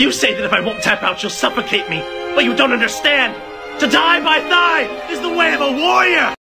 You say that if I won't tap out, you'll suffocate me, but you don't understand. To die by thigh is the way of a warrior!